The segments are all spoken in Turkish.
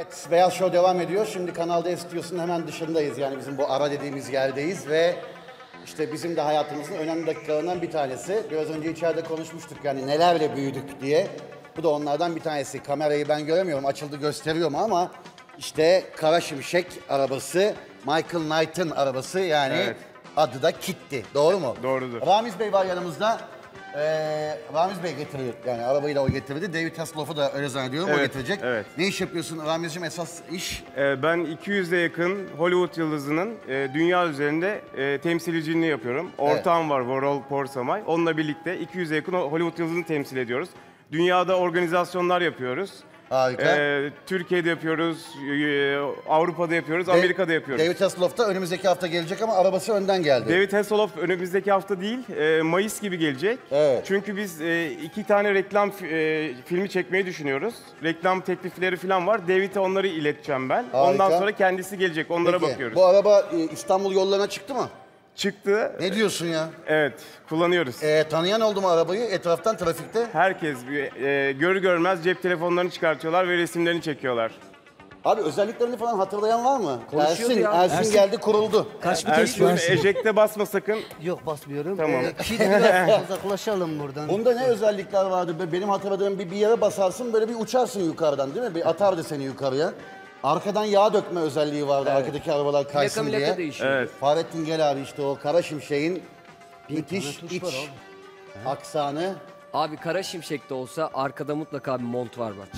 Evet, Beyaz Show devam ediyor. Şimdi Kanal D stüdyosunun hemen dışındayız. Yani bizim bu ara dediğimiz yerdeyiz ve işte bizim de hayatımızın önemli dakikalarından bir tanesi. Biraz önce içeride konuşmuştuk yani nelerle büyüdük diye. Bu da onlardan bir tanesi. Kamerayı ben göremiyorum, açıldı gösteriyorum ama işte Kara Şimşek arabası, Michael Knight'ın arabası yani Evet. adı da Kitty. Doğru mu? Doğrudur. Ramiz Bey var yanımızda. Ramiz Bey getiriyor. Yani arabayı da o getirdi. David Hasselhoff'u da öyle zannediyorum o Evet, getirecek. evet. Ne iş yapıyorsun Ramiz'ciğim esas iş? Ben 200'e yakın Hollywood yıldızının dünya üzerinde temsilciliğini yapıyorum. Ortağım var Vorol Porsamay. Onunla birlikte 200'e yakın Hollywood yıldızını temsil ediyoruz. Dünyada organizasyonlar yapıyoruz. Harika. Türkiye'de yapıyoruz, Avrupa'da yapıyoruz, Amerika'da yapıyoruz. David Hasselhoff da önümüzdeki hafta gelecek ama arabası önden geldi. David Hasselhoff önümüzdeki hafta değil, Mayıs gibi gelecek. Evet. Çünkü biz 2 tane reklam filmi çekmeyi düşünüyoruz. Reklam teklifleri falan var. David'e onları ileteceğim ben. Harika. Ondan sonra kendisi gelecek. Onlara Peki, bakıyoruz. bu araba İstanbul yollarına çıktı mı? Çıktı. Ne diyorsun ya? Evet, kullanıyoruz. Tanıyan oldu mu arabayı etraftan trafikte? Herkes görür görmez cep telefonlarını çıkartıyorlar ve resimlerini çekiyorlar. Abi özelliklerini falan hatırlayan var mı? Konuşuyordu ya. Ersin geldi kuruldu. Kaç vites Ersin, var? ejekte basma sakın. Yok basmıyorum. Tamam. Şimdi biraz uzaklaşalım buradan. Bunda ne özellikler vardı? Benim hatırladığım bir yere basarsın böyle bir uçarsın yukarıdan değil mi? Bir atardı seni yukarıya. Arkadan yağ dökme özelliği vardı arkadaki arabalar kaysın diye. Plaka değişiyor. Evet. Fahrettin Gel abi işte o Kara Şimşek'in müthiş tuş iç var aksanı. Abi Kara Şimşek'te olsa arkada mutlaka bir mont var bak.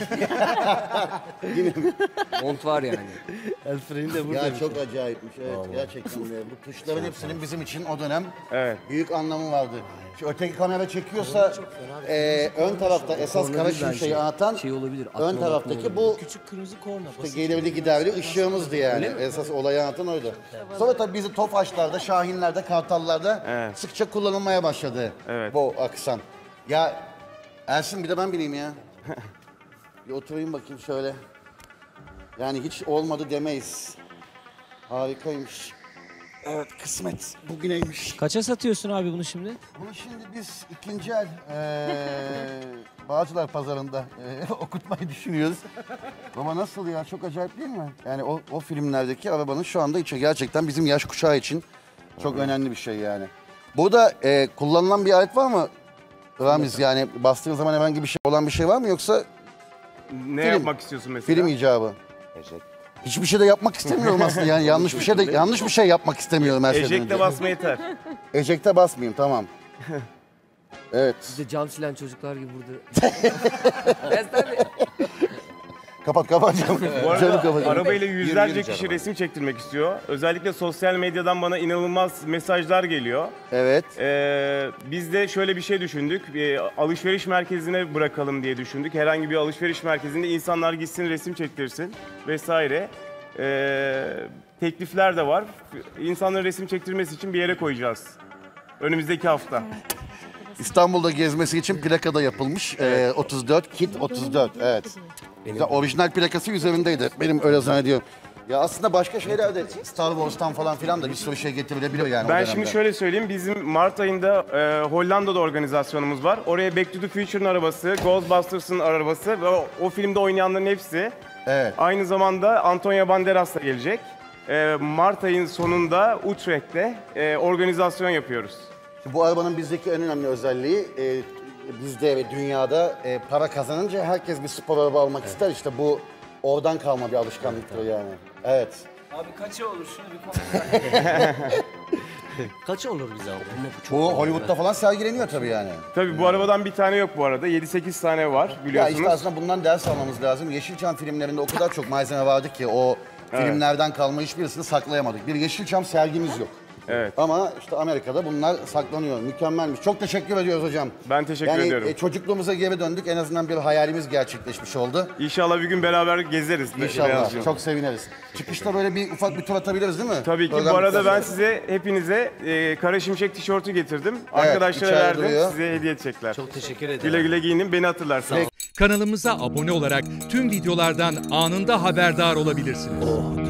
Mont var yani. El freni de burada. Ya çok acayipmiş evet gerçekten de. Bu tuşların hepsinin bizim için o dönem Evet. büyük anlamı vardı. Şu öteki kamera çekiyorsa ön tarafta esas Korna Kara değil bence. Şimşek'i atan Şey olabilir, ön akrobat taraftaki mı bu Küçük kırmızı korna işte gelirli giderli ışığımızdı yani. Esas olayı anlatan oydu. Sonra tabii bizi Tofaşlar'da, Şahinler'de, Kartallar'da Evet. sıkça kullanılmaya başladı Evet. bu aksan. Ya Ersin bir de ben bineyim ya. Bir oturayım bakayım şöyle. Yani hiç olmadı demeyiz. Harikaymış. Evet kısmet bugüneymiş. Kaça satıyorsun abi bunu şimdi? Bunu şimdi biz ikinci el Bağcılar Pazarı'nda okutmayı düşünüyoruz. Ama nasıl ya çok acayip değil mi? Yani o filmlerdeki arabanın şu anda içi gerçekten bizim yaş kuşağı için çok önemli bir şey yani. Burada kullanılan bir alet var mı Ramiz? Yani bastığın zaman herhangi bir şey olan bir şey var mı yoksa Ne Film. yapmak istiyorsun mesela? film icabı? Hiçbir şey de yapmak istemiyorum aslında yani yanlış bir şey yapmak istemiyorum her şeyden önce. Ejekte basma yeter. Ejekte basmayayım tamam. Evet. Biz de cam silen çocuklar gibi burada. Ben tabii. Kapat canım. Bu arada Canım kapat. arabayla yüzlerce kişi resim çektirmek istiyor. Özellikle sosyal medyadan bana inanılmaz mesajlar geliyor. Evet. Biz de şöyle bir şey düşündük. Alışveriş merkezine bırakalım diye düşündük. Herhangi bir alışveriş merkezinde insanlar gitsin, resim çektirsin vesaire. Teklifler de var. İnsanların resim çektirmesi için bir yere koyacağız. Önümüzdeki hafta. İstanbul'da gezmesi için plaka da yapılmış. 34, Kit 34. Evet. Güzel, orijinal plakası üzerindeydi. Benim öyle zannediyorum. Ya aslında başka şeyler de Star Wars'tan falan filan da bir sürü şey getirilebilir yani o Ben dönemde. şimdi şöyle söyleyeyim. Bizim Mart ayında Hollanda'da organizasyonumuz var. Oraya Back to the Future'ın arabası, Ghostbusters'ın arabası ve o filmde oynayanların hepsi. Evet. Aynı zamanda Antonio Banderas da gelecek. Mart ayın sonunda Utrecht'te organizasyon yapıyoruz. Bu arabanın bizdeki en önemli özelliği bizde ve dünyada para kazanınca herkes bir spor araba almak ister. İşte bu oradan kalma bir alışkanlıktır yani. Evet. Abi kaça olur şunu bir konuşalım. Kaç olur bize abi? Bu Hollywood'da falan sergileniyor tabii yani. Tabii bu arabadan bir tane yok bu arada. 7-8 tane var Ya biliyorsunuz. işte aslında bundan ders almamız lazım. Yeşilçam filmlerinde o kadar çok malzeme vardı ki o filmlerden kalma hiçbirisini saklayamadık. Bir Yeşilçam sergimiz yok. Evet. Ama işte Amerika'da bunlar saklanıyor. Mükemmelmiş. Çok teşekkür ediyoruz hocam. Ben teşekkür ediyorum. Çocukluğumuza geri döndük. En azından bir hayalimiz gerçekleşmiş oldu. İnşallah bir gün beraber gezeriz. İnşallah. Beyazcığım. Çok seviniriz. Çıkışta böyle bir ufak bir tur atabiliriz değil mi? Tabii ki. Program Bu arada ben bitmez. size hepinize Kara Şimşek tişörtü getirdim. Evet, Arkadaşlara içeride verdim. duruyor. Size hediye edecekler. Çok teşekkür ederim. Güle güle giyinin. Beni hatırlarsınız. Kanalımıza abone olarak tüm videolardan anında haberdar olabilirsiniz.